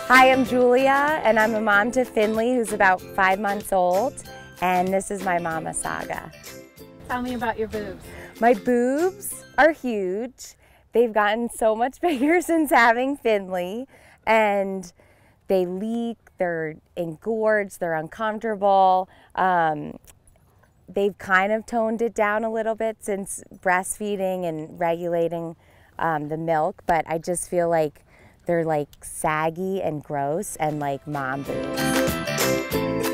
Hi, I'm Julia, and I'm a mom to Finley, who's about 5 months old, and this is my Mama Saga. Tell me about your boobs. My boobs are huge. They've gotten so much bigger since having Finley, and they leak, they're engorged, they're uncomfortable. They've kind of toned it down a little bit since breastfeeding and regulating the milk, but I just feel like they're like saggy and gross and like mom boobs.